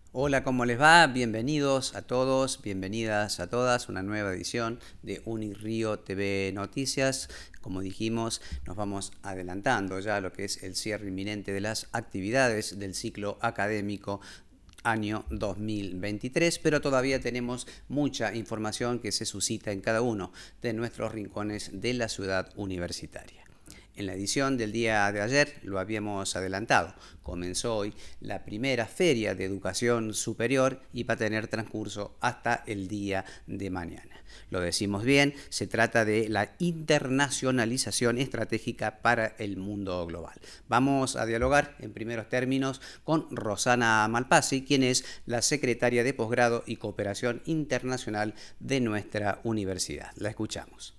Hola, ¿cómo les va? Bienvenidos a todos, bienvenidas a todas a una nueva edición de Unirío TV Noticias. Como dijimos, nos vamos adelantando ya a lo que es el cierre inminente de las actividades del ciclo académico año 2023, pero todavía tenemos mucha información que se suscita en cada uno de nuestros rincones de la ciudad universitaria. En la edición del día de ayer lo habíamos adelantado. Comenzó hoy la primera feria de educación superior y va a tener transcurso hasta el día de mañana. Lo decimos bien, se trata de la internacionalización estratégica para el mundo global. Vamos a dialogar en primeros términos con Rosana Malpassi, quien es la secretaria de posgrado y cooperación internacional de nuestra universidad. La escuchamos.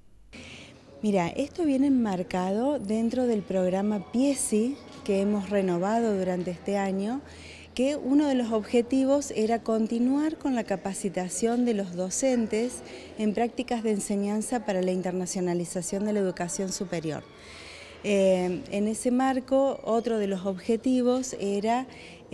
Mira, esto viene enmarcado dentro del programa PIESI que hemos renovado durante este año, que uno de los objetivos era continuar con la capacitación de los docentes en prácticas de enseñanza para la internacionalización de la educación superior. En ese marco, otro de los objetivos era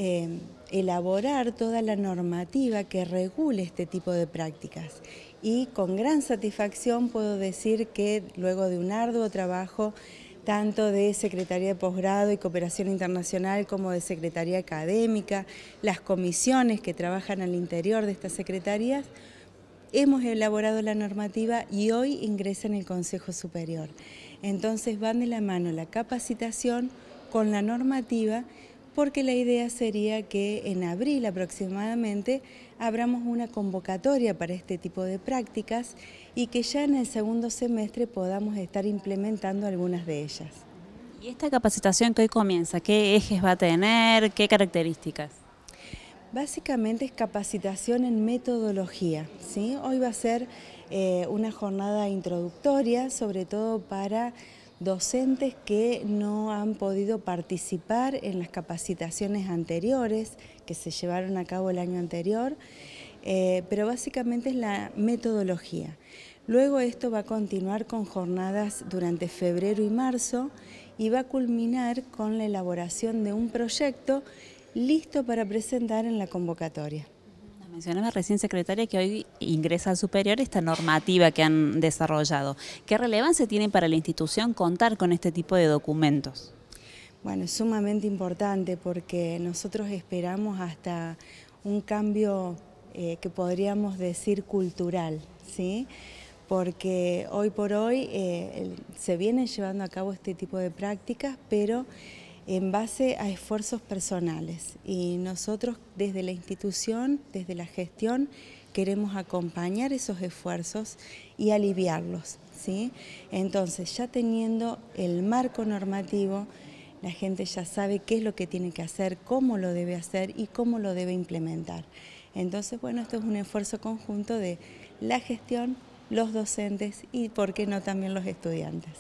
elaborar toda la normativa que regule este tipo de prácticas. Y con gran satisfacción puedo decir que luego de un arduo trabajo tanto de Secretaría de Posgrado y Cooperación Internacional como de Secretaría Académica, las comisiones que trabajan al interior de estas secretarías, hemos elaborado la normativa y hoy ingresa en el Consejo Superior. Entonces van de la mano la capacitación con la normativa, porque la idea sería que en abril aproximadamente abramos una convocatoria para este tipo de prácticas y que ya en el segundo semestre podamos estar implementando algunas de ellas. ¿Y esta capacitación que hoy comienza, qué ejes va a tener, qué características? Básicamente es capacitación en metodología, ¿sí? Hoy va a ser una jornada introductoria, sobre todo para docentes que no han podido participar en las capacitaciones anteriores que se llevaron a cabo el año anterior, pero básicamente es la metodología. Luego esto va a continuar con jornadas durante febrero y marzo y va a culminar con la elaboración de un proyecto listo para presentar en la convocatoria. Mencionaba recién, secretaria, que hoy ingresa al superior esta normativa que han desarrollado. ¿Qué relevancia tiene para la institución contar con este tipo de documentos? Bueno, es sumamente importante porque nosotros esperamos hasta un cambio que podríamos decir cultural, ¿sí? Porque hoy por hoy se vienen llevando a cabo este tipo de prácticas, pero en base a esfuerzos personales, y nosotros desde la institución, desde la gestión, queremos acompañar esos esfuerzos y aliviarlos, ¿sí? Entonces, ya teniendo el marco normativo, la gente ya sabe qué es lo que tiene que hacer, cómo lo debe hacer y cómo lo debe implementar. Entonces, bueno, esto es un esfuerzo conjunto de la gestión, los docentes y, ¿por qué no, también los estudiantes?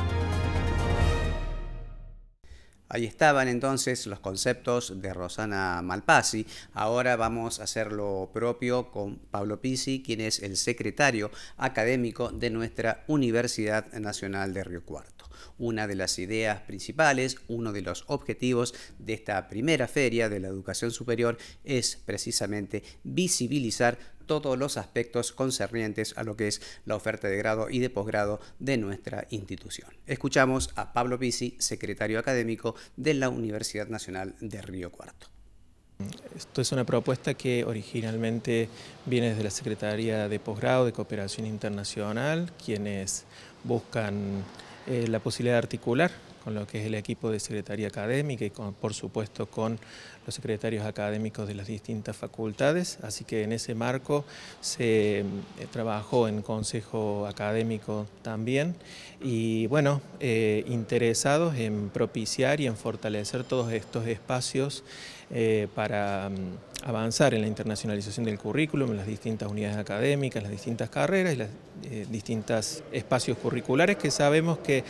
Ahí estaban entonces los conceptos de Rosana Malpassi. Ahora vamos a hacer lo propio con Pablo Pizzi, quien es el secretario académico de nuestra Universidad Nacional de Río Cuarto. Una de las ideas principales, uno de los objetivos de esta primera feria de la educación superior es precisamente visibilizar todos los aspectos concernientes a lo que es la oferta de grado y de posgrado de nuestra institución. Escuchamos a Pablo Pizzi, secretario académico de la Universidad Nacional de Río Cuarto. Esto es una propuesta que originalmente viene desde la Secretaría de Posgrado de Cooperación Internacional, quienes buscan la posibilidad de articular con lo que es el equipo de Secretaría Académica y por supuesto con los secretarios académicos de las distintas facultades, así que en ese marco se trabajó en Consejo Académico también y bueno, interesados en propiciar y en fortalecer todos estos espacios para avanzar en la internacionalización del currículum, en las distintas unidades académicas, las distintas carreras y los distintos espacios curriculares que sabemos que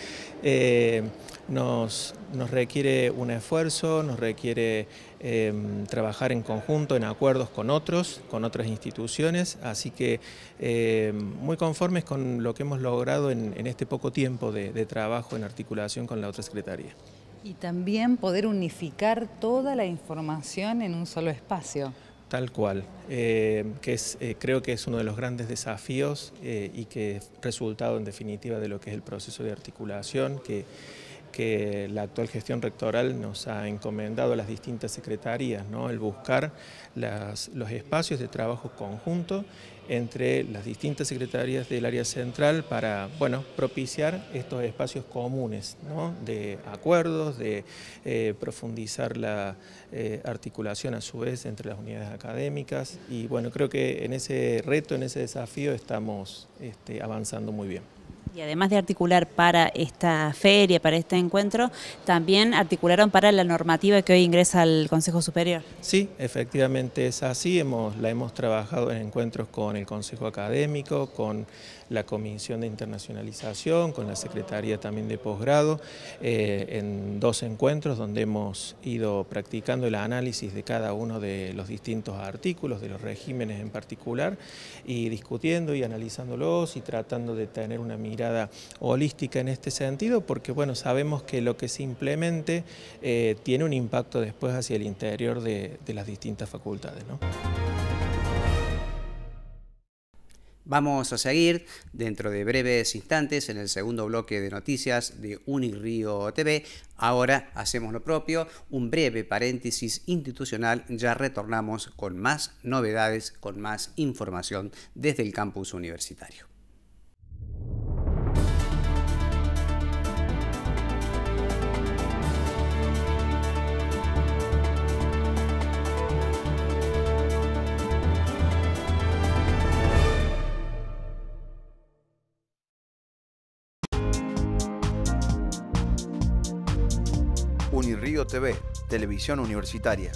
nos requiere un esfuerzo, nos requiere trabajar en conjunto, en acuerdos con otras instituciones, así que muy conformes con lo que hemos logrado en este poco tiempo de trabajo en articulación con la otra secretaría. Y también poder unificar toda la información en un solo espacio. Tal cual, creo que es uno de los grandes desafíos y que es resultado en definitiva de lo que es el proceso de articulación que la actual gestión rectoral nos ha encomendado a las distintas secretarías, ¿no? El buscar los espacios de trabajo conjunto entre las distintas secretarías del área central para, bueno, propiciar estos espacios comunes, ¿no? De acuerdos, de profundizar la articulación a su vez entre las unidades académicas y bueno, creo que en ese reto, en ese desafío estamos avanzando muy bien. Y además de articular para esta feria, para este encuentro, también articularon para la normativa que hoy ingresa al Consejo Superior. Sí, efectivamente es así, la hemos trabajado en encuentros con el Consejo Académico, con la Comisión de Internacionalización, con la Secretaría también de Posgrado, en 2 encuentros donde hemos ido practicando el análisis de cada uno de los distintos artículos, de los regímenes en particular, y discutiendo y analizándolos y tratando de tener una mirada holística en este sentido, porque bueno, sabemos que lo que se implemente tiene un impacto después hacia el interior de las distintas facultades, ¿no? Vamos a seguir dentro de breves instantes en el segundo bloque de noticias de Unirrío TV. Ahora hacemos lo propio, un breve paréntesis institucional, ya retornamos con más novedades, con más información desde el campus universitario. Unirrío TV, televisión universitaria.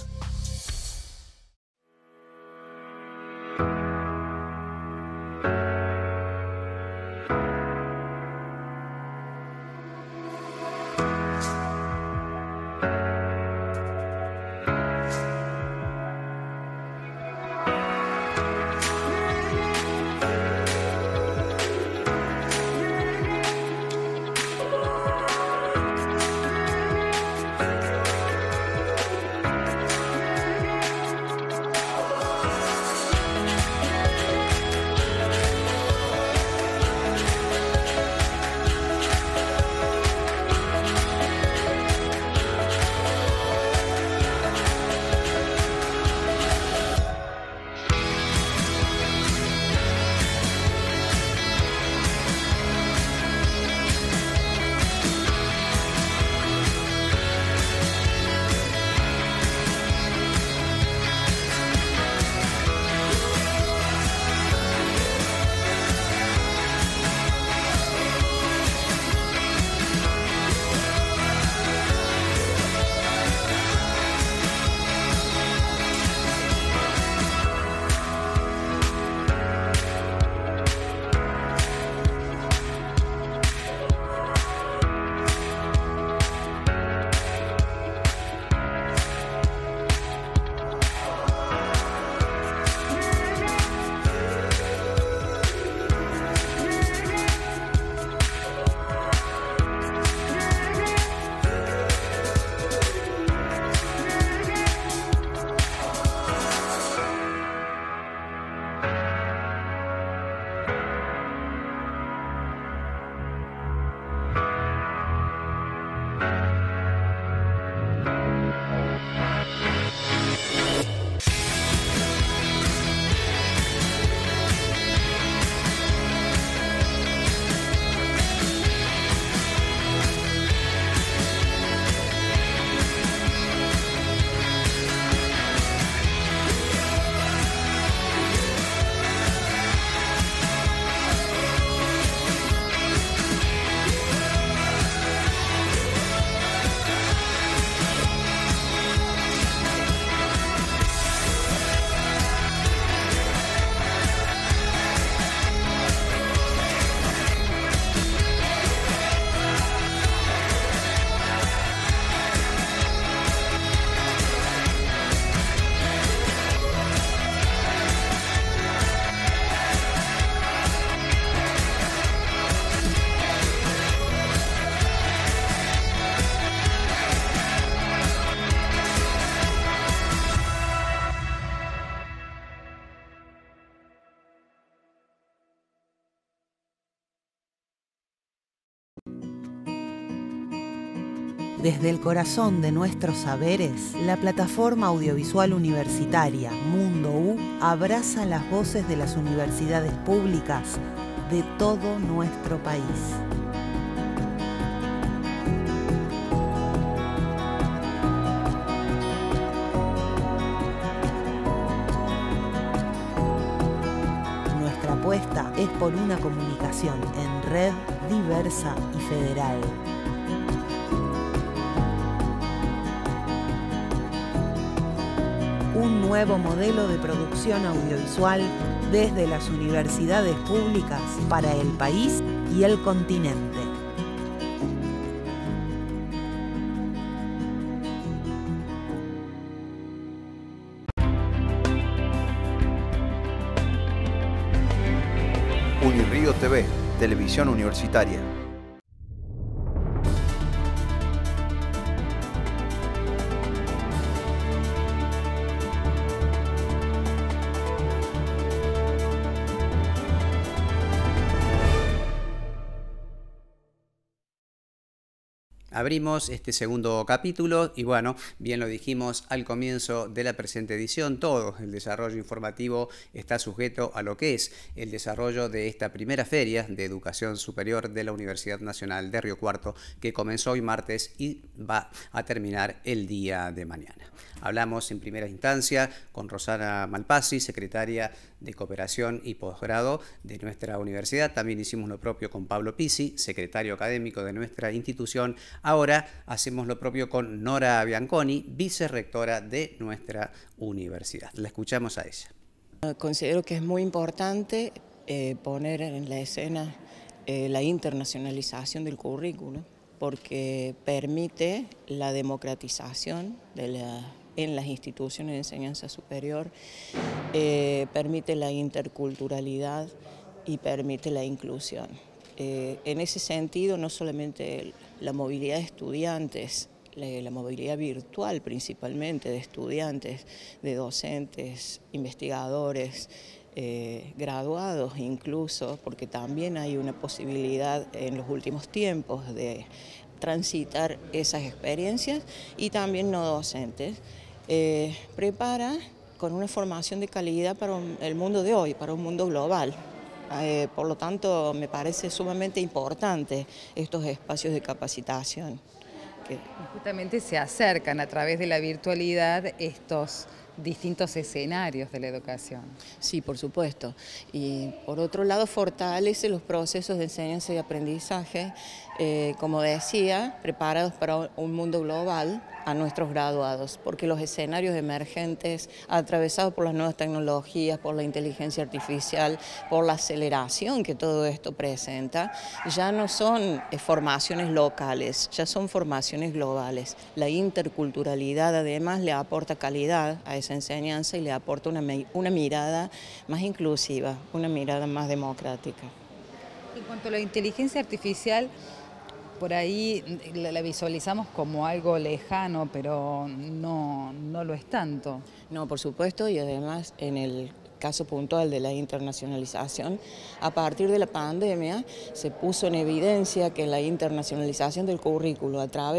Desde el corazón de nuestros saberes, la plataforma audiovisual universitaria Mundo U abraza las voces de las universidades públicas de todo nuestro país. Nuestra apuesta es por una comunicación en red, diversa y federal. Un nuevo modelo de producción audiovisual desde las universidades públicas para el país y el continente. Unirrío TV, televisión universitaria. Abrimos este segundo capítulo y bueno, bien lo dijimos al comienzo de la presente edición, todo el desarrollo informativo está sujeto a lo que es el desarrollo de esta primera feria de educación superior de la Universidad Nacional de Río Cuarto, que comenzó hoy martes y va a terminar el día de mañana. Hablamos en primera instancia con Rosana Malpassi, secretaria de Cooperación y Posgrado de nuestra universidad. También hicimos lo propio con Pablo Pisi, secretario académico de nuestra institución. Ahora hacemos lo propio con Nora Bianconi, vicerrectora de nuestra universidad. La escuchamos a ella. Considero que es muy importante poner en la escena la internacionalización del currículo, porque permite la democratización en las instituciones de enseñanza superior, permite la interculturalidad y permite la inclusión. En ese sentido, no solamente la movilidad de estudiantes, la movilidad virtual principalmente de estudiantes, de docentes, investigadores, graduados incluso, porque también hay una posibilidad en los últimos tiempos de transitar esas experiencias, y también no docentes, prepara con una formación de calidad para el mundo de hoy, para un mundo global. Por lo tanto, me parece sumamente importante estos espacios de capacitación. Justamente se acercan a través de la virtualidad estos distintos escenarios de la educación. Sí, por supuesto. Y por otro lado, fortalece los procesos de enseñanza y aprendizaje, como decía, preparados para un mundo global a nuestros graduados, porque los escenarios emergentes, atravesados por las nuevas tecnologías, por la inteligencia artificial, por la aceleración que todo esto presenta, ya no son formaciones locales, ya son formaciones globales. La interculturalidad además le aporta calidad a esa enseñanza y le aporta una mirada más inclusiva, una mirada más democrática. En cuanto a la inteligencia artificial, por ahí la visualizamos como algo lejano, pero no lo es tanto. No, por supuesto, y además en el caso puntual de la internacionalización, a partir de la pandemia se puso en evidencia que la internacionalización del currículo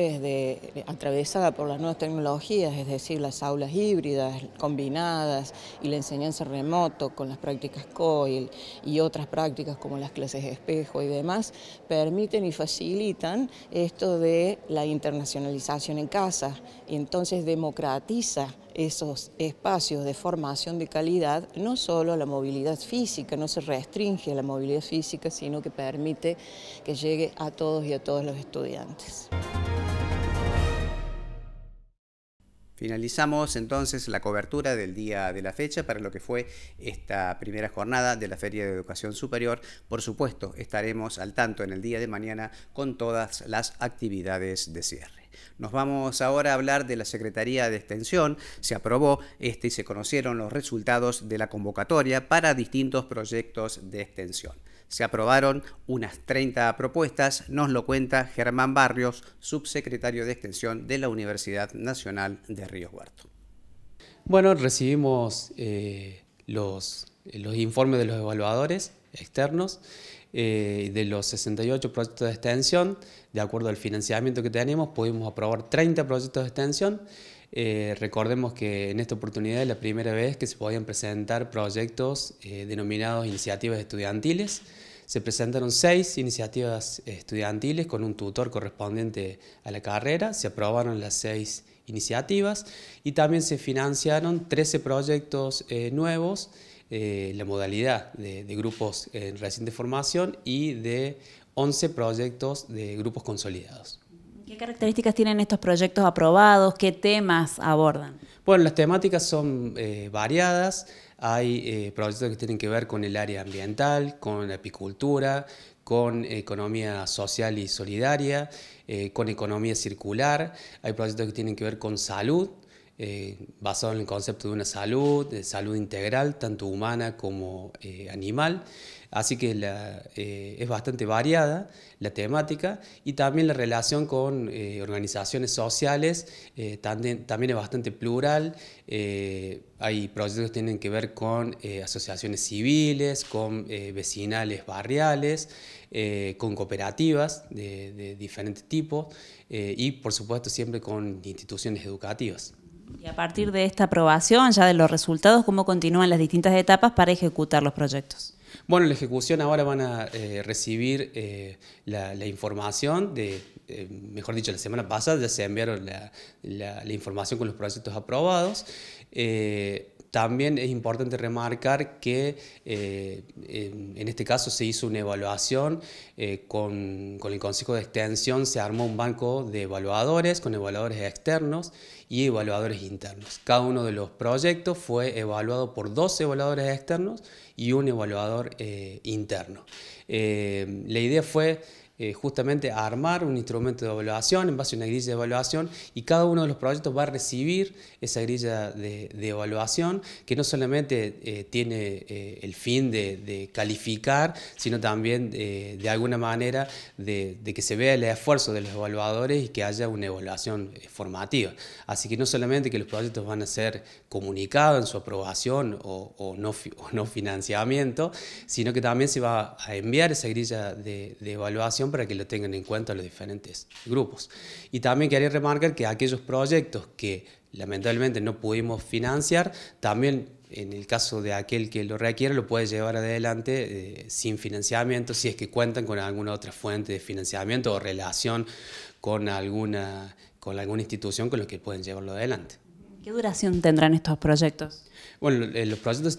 atravesada por las nuevas tecnologías, es decir, las aulas híbridas, combinadas, y la enseñanza remoto con las prácticas COIL y otras prácticas como las clases de espejo y demás, permiten y facilitan esto de la internacionalización en casa, y entonces democratiza esos espacios de formación de calidad, no solo a la movilidad física, no se restringe a la movilidad física, sino que permite que llegue a todos y a todos los estudiantes. Finalizamos entonces la cobertura del día de la fecha para lo que fue esta primera jornada de la Feria de Educación Superior. Por supuesto, estaremos al tanto en el día de mañana con todas las actividades de cierre. Nos vamos ahora a hablar de la Secretaría de Extensión. Se aprobó y se conocieron los resultados de la convocatoria para distintos proyectos de extensión. Se aprobaron unas 30 propuestas, nos lo cuenta Germán Barrios, subsecretario de Extensión de la Universidad Nacional de Río Cuarto. Bueno, recibimos los informes de los evaluadores externos. De los 68 proyectos de extensión, de acuerdo al financiamiento que tenemos, pudimos aprobar 30 proyectos de extensión. Recordemos que en esta oportunidad es la primera vez que se podían presentar proyectos denominados iniciativas estudiantiles. Se presentaron 6 iniciativas estudiantiles con un tutor correspondiente a la carrera, se aprobaron las 6 iniciativas y también se financiaron 13 proyectos nuevos, la modalidad de grupos en reciente formación y de 11 proyectos de grupos consolidados. ¿Qué características tienen estos proyectos aprobados? ¿Qué temas abordan? Bueno, las temáticas son variadas. Hay proyectos que tienen que ver con el área ambiental, con la apicultura, con economía social y solidaria, con economía circular. Hay proyectos que tienen que ver con salud, basado en el concepto de una salud, de salud integral, tanto humana como animal. Así que es bastante variada la temática y también la relación con organizaciones sociales también es bastante plural. Hay proyectos que tienen que ver con asociaciones civiles, con vecinales barriales, con cooperativas de diferentes tipos y por supuesto siempre con instituciones educativas. Y a partir de esta aprobación, ya de los resultados, ¿cómo continúan las distintas etapas para ejecutar los proyectos? Bueno, la ejecución ahora van a recibir la información mejor dicho, la semana pasada ya se enviaron la información con los proyectos aprobados. También es importante remarcar que en este caso se hizo una evaluación con el Consejo de Extensión, se armó un banco de evaluadores con evaluadores externos y evaluadores internos. Cada uno de los proyectos fue evaluado por 2 evaluadores externos y un evaluador interno. La idea fue justamente armar un instrumento de evaluación en base a una grilla de evaluación y cada uno de los proyectos va a recibir esa grilla de evaluación que no solamente tiene el fin de calificar, sino también de alguna manera de que se vea el esfuerzo de los evaluadores y que haya una evaluación formativa. Así que no solamente que los proyectos van a ser comunicados en su aprobación o no financiamiento, sino que también se va a enviar esa grilla de evaluación para que lo tengan en cuenta los diferentes grupos. Y también quería remarcar que aquellos proyectos que lamentablemente no pudimos financiar, también en el caso de aquel que lo requiere lo puede llevar adelante sin financiamiento si es que cuentan con alguna otra fuente de financiamiento o relación con alguna institución con la que pueden llevarlo adelante. ¿Qué duración tendrán estos proyectos? Bueno, los proyectos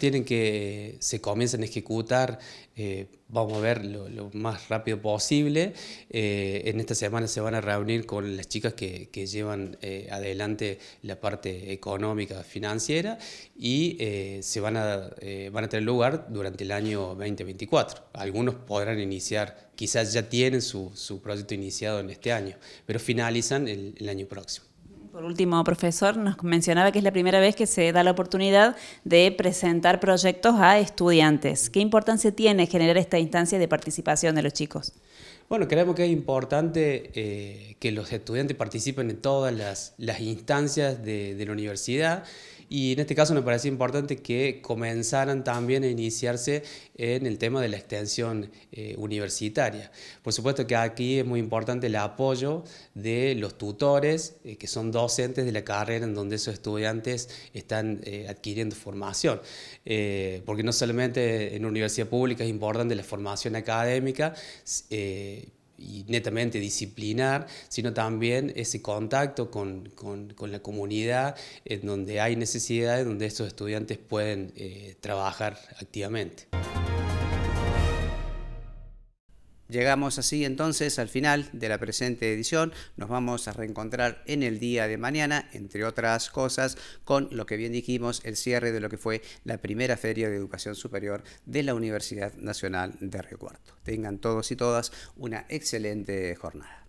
se comienzan a ejecutar, vamos a ver, lo más rápido posible. En esta semana se van a reunir con las chicas que llevan adelante la parte económica, financiera y van a tener lugar durante el año 2024. Algunos podrán iniciar, quizás ya tienen su proyecto iniciado en este año, pero finalizan el año próximo. Por último, profesor, nos mencionaba que es la primera vez que se da la oportunidad de presentar proyectos a estudiantes. ¿Qué importancia tiene generar esta instancia de participación de los chicos? Bueno, creemos que es importante que los estudiantes participen en todas las instancias de la universidad y en este caso me parece importante que comenzaran también a iniciarse en el tema de la extensión universitaria. Por supuesto que aquí es muy importante el apoyo de los tutores, que son docentes de la carrera en donde esos estudiantes están adquiriendo formación. Porque no solamente en una universidad pública es importante la formación académica, y netamente disciplinar, sino también ese contacto con la comunidad en donde hay necesidades, donde estos estudiantes pueden trabajar activamente. Llegamos así entonces al final de la presente edición. Nos vamos a reencontrar en el día de mañana, entre otras cosas, con lo que bien dijimos, el cierre de lo que fue la primera Feria de Educación Superior de la Universidad Nacional de Río Cuarto. Tengan todos y todas una excelente jornada.